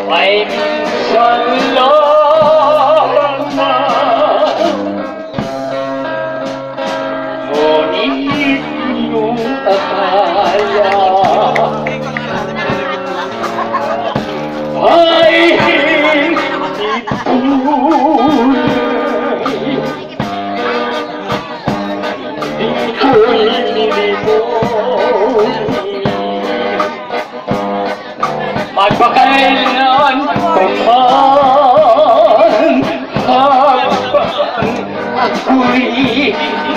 Ay minsan lang na ngunit iyong akala ay hindi tunay. Di ko'y nilimot magpakailan pa man habang ako'y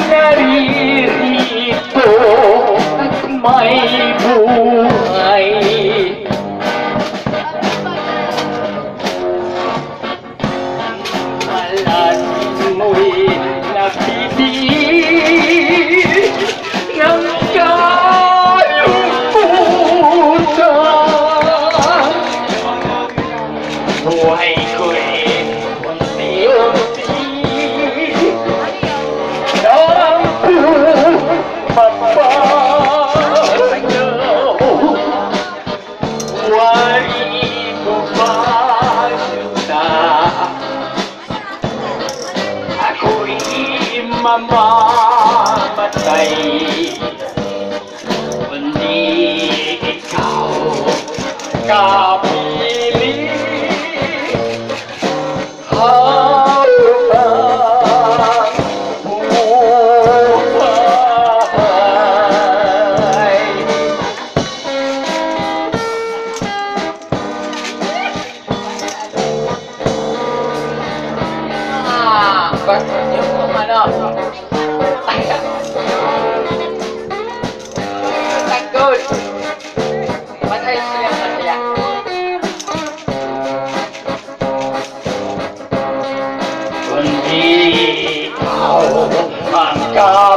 naririto at may buhay. Malalim mo'y nabibig ng kalungkutan. Buhay ko'y unti-unti nang pumapalaw. Wari mo ba na ako'y mamamatay, kundi ikaw kapili habang buhay. Basta yung ano Tanggol patay sila masaya. Kundi ikaw ang